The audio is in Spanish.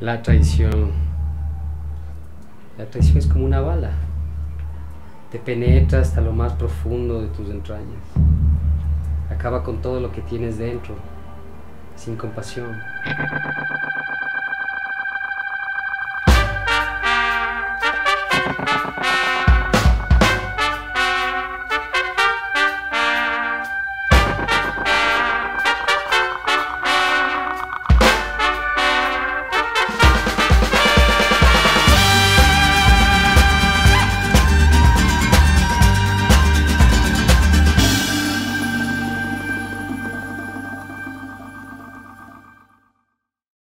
La traición. La traición es como una bala. Te penetra hasta lo más profundo de tus entrañas. Acaba con todo lo que tienes dentro, sin compasión.